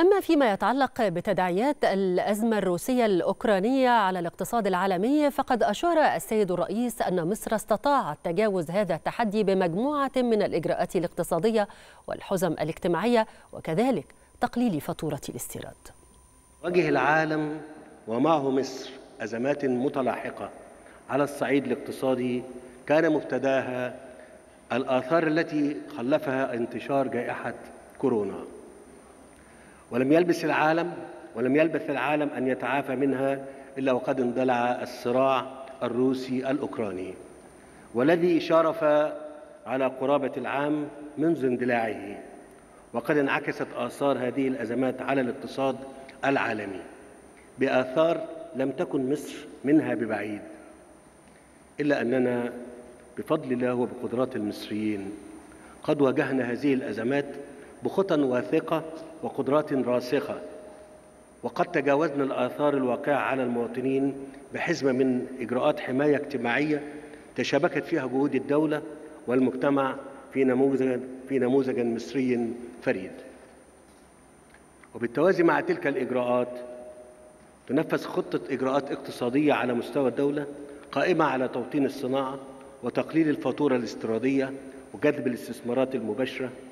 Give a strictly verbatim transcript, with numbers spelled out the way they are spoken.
أما فيما يتعلق بتداعيات الأزمة الروسية الأوكرانية على الاقتصاد العالمي، فقد أشار السيد الرئيس أن مصر استطاعت تجاوز هذا التحدي بمجموعة من الإجراءات الاقتصادية والحزم الاجتماعية، وكذلك تقليل فاتورة الاستيراد. واجه العالم ومعه مصر أزمات متلاحقة على الصعيد الاقتصادي كان مبتداها الآثار التي خلفها انتشار جائحة كورونا، ولم يلبث العالم ولم يلبث العالم أن يتعافى منها إلا وقد اندلع الصراع الروسي الأوكراني، والذي شارف على قرابة العام منذ اندلاعه، وقد انعكست آثار هذه الأزمات على الاقتصاد العالمي بآثار لم تكن مصر منها ببعيد، إلا أننا بفضل الله وبقدرات المصريين قد واجهنا هذه الأزمات بخطى واثقة وقدرات راسخة، وقد تجاوزنا الآثار الواقعة على المواطنين بحزمة من إجراءات حماية اجتماعية تشابكت فيها جهود الدولة والمجتمع في نموذج في نموذج مصري فريد. وبالتوازي مع تلك الإجراءات تنفذ خطة إجراءات اقتصادية على مستوى الدولة قائمة على توطين الصناعة وتقليل الفاتورة الاستيرادية وجذب الاستثمارات المباشرة